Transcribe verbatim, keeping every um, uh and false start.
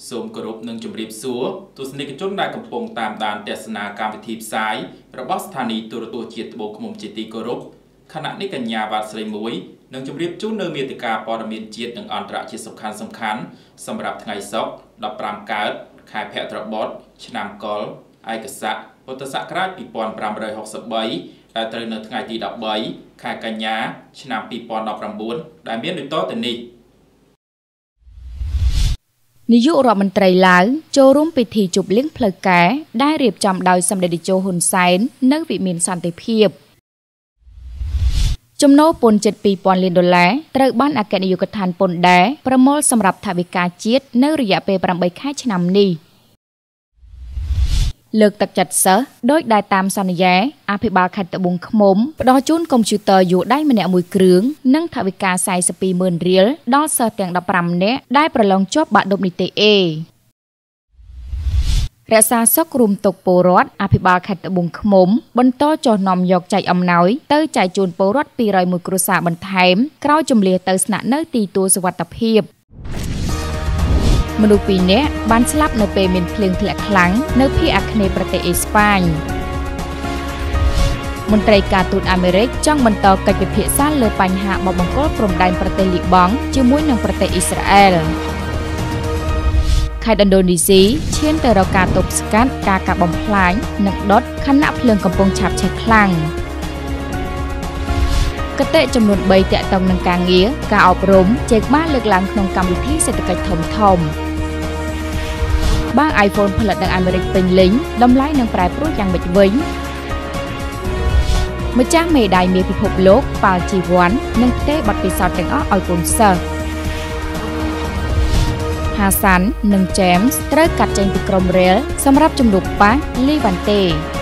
សូមគោរពនឹងជម្រាបសួរទស្សនិកជនដែលកំពុងតាមដានទស្សនាកម្មវិធីផ្សាយរបស់ស្ថានីយ៍ទូរទស្សន៍ជាតិត្បូងឃ្មុំជាទីគោរពខណៈនេះកញ្ញាវ៉ាត់ស្រីមួយនឹងជម្រាបជូននៅមាតិកាព័ត៌មានជាតិនិងអន្តរជាតិសំខាន់សំខាន់សម្រាប់ថ្ងៃសុក្រដប់ប្រាំកើតខែភទ្របទឆ្នាំកុរឯកស័កពុទ្ធសករាជពីរពាន់ប្រាំរយហកសិបបីដែលត្រូវនៅថ្ងៃទីដប់បីខែកញ្ញាឆ្នាំពីរពាន់ដប់ប្រាំបួនដែលមានដូចតទៅនេះនាយករដ្ឋមន្ត្រីឡាវចូលរួមពិធីជប់លៀងផ្លូវការដែលរៀបចំដោយសម្ដេចតេជោហ៊ុនសែននៅវិមានសន្តិភាពចំណូលពន្ធជិតពីរពាន់លានដុល្លារត្រូវបានអគ្គនាយកដ្ឋានពន្ធដារប្រមូលសម្រាប់ថវិកាជាតិនៅរយៈពេលប្រាំបីខែឆ្នាំនេះលើកទឹកចិត្តសិស្សដោយដែលតាមសន្យាអភិបាលខេត្តត្បូងឃ្មុំផ្ដល់ជូនកុំព្យូទ័រយួរដៃម្នាក់មួយគ្រឿងនិងថវិកា สี่สิบពីរម៉ឺនរៀលដល់សិស្សទាំងដប់ប្រាំនាក់ដែលប្រឡងជាប់បាក់ឌុបនីតិអេរក្សាសុខរួមទុកពលរដ្ឋអភិបាលខេត្តត្បូងឃ្មុំបន្តចុះនាំយកចែកអំណោយទៅចែកជូនពលរដ្ឋពីររយមួយគ្រួសារបន្ថែមក្រោយជម្លៀសទៅស្នាក់នៅទីទួលសុវត្ថិភាពមនុស្សពីរនាក់បានស្លាប់នៅពេលមានភ្លៀងធ្លាក់ខ្លាំងនៅភាគអាគ្នេយ៍ប្រទេសអេស្ប៉ាញមន្ត្រីការទូតអាមេរិកចង់បន្តកិច្ចពិភាក្សាលើបញ្ហាបបង្គោលព្រំដែនប្រទេសលីបង់ជាមួយនឹងប្រទេសអ៊ីស្រាអែលខេត្តឥណ្ឌូនេស៊ីឈានទៅរកការទប់ស្កាត់ការកាប់បំផ្លាញនិងដុតខណៈភ្លើងកំពុងឆាបឆេះខ្លាំងគតិចំនួនបីតាក់ទងនឹងការងារការអប់រំជែកបានលើកឡើងក្នុងកម្មវិធីសេដ្ឋកិច្ចធំធំបាង iPhone ផលិតនៅអាមេរិកពេញលេញតម្លៃនឹងប្រែប្រួលយ៉ាងម៉េចវិញម្ចាស់មេដាយមាសពិភពលោកប៉ាល់ជីវ័ននឹងផ្ទេរបទពិសោធន៍ទាំងអស់ឲ្យកូនសិស្សហាសាន់និង James ត្រូវកាត់ចេញពីក្រុមរ៉េលសម្រាប់ជំនួបប៉ះលីវ៉ាន់តេ